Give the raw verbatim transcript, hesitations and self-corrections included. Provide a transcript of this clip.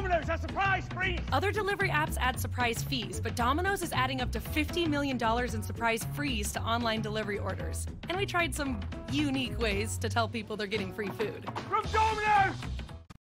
Dominos has surprise freeze! Other delivery apps add surprise fees, but Domino's is adding up to fifty million dollars in surprise frees to online delivery orders. And we tried some unique ways to tell people they're getting free food. From Dominos!